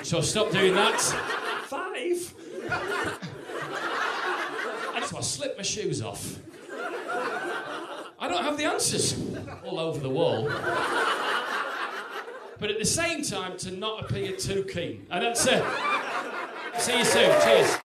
So I stopped doing that. 5. And so I slipped my shoes off. I don't have the answers all over the wall. But at the same time, to not appear too keen. And that's it. See you soon. Cheers.